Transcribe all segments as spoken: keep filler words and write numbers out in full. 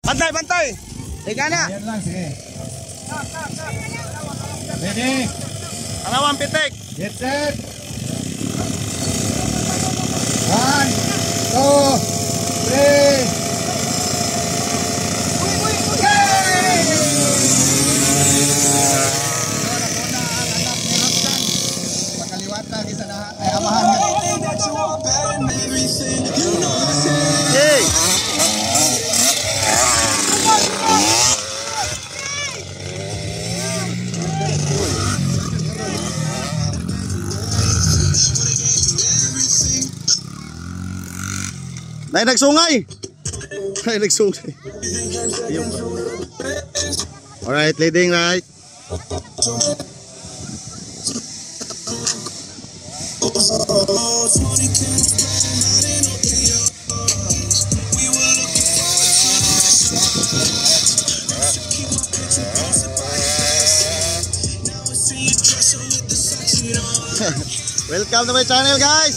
Bantay, bantay. Higa na. Ayan lang, sige. Ready? Pangalawang pitik. Get set. One, two, three. Pagkaliwata, kita na ay amahan. Hey. Nay nagsungay. Nay nagsungay. Alright, leading right. Welcome to my channel, guys.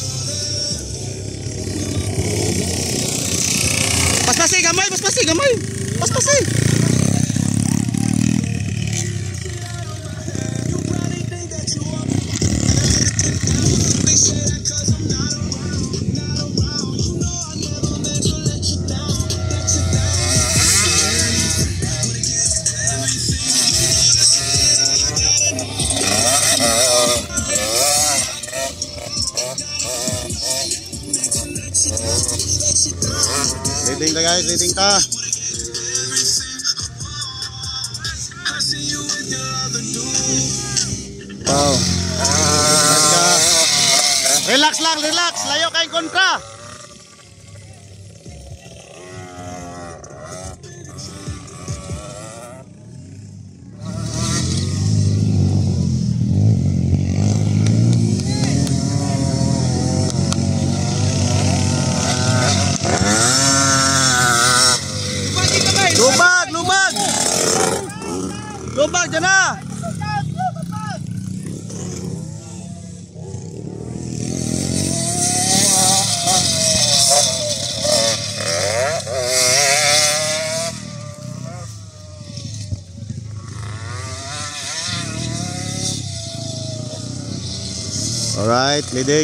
Paspasi gamay, paspasi gamay. Paspasi. Leading ta guys, leading ta. Wow. Relax lang, relax. Layo kay kontra. Lubag, lubag. Lubag dyan na. Alright, leading.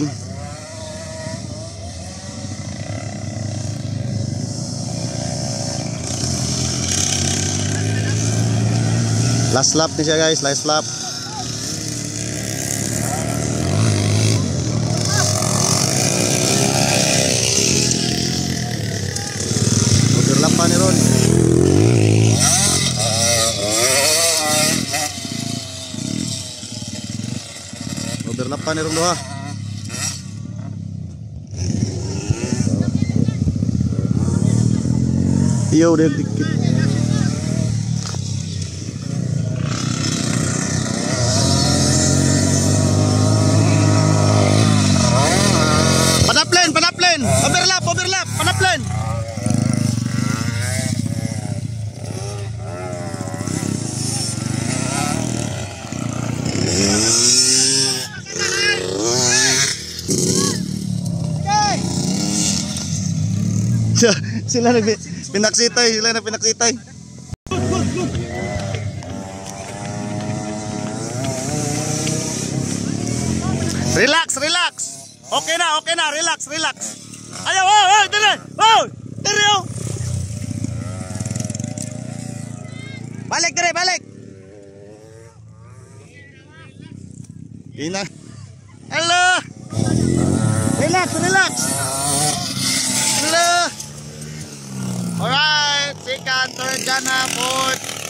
Last lap nih siya guys, last lap. Overlap pa ni Ron. Overlap pa ni Ron doha. Iyo udah dikit. Overlap, overlap, panaplan. Okay. Sila na pinaksitay, sila na pinaksitay. Relax, relax. Okay na, okay na, relax, relax. Ayaw, wow, wow, dali, wow, dali, oh. Balik, dali, balik. Ina. Hello. Relax, relax. Hello. Alright, second, third, dyan na, fourth.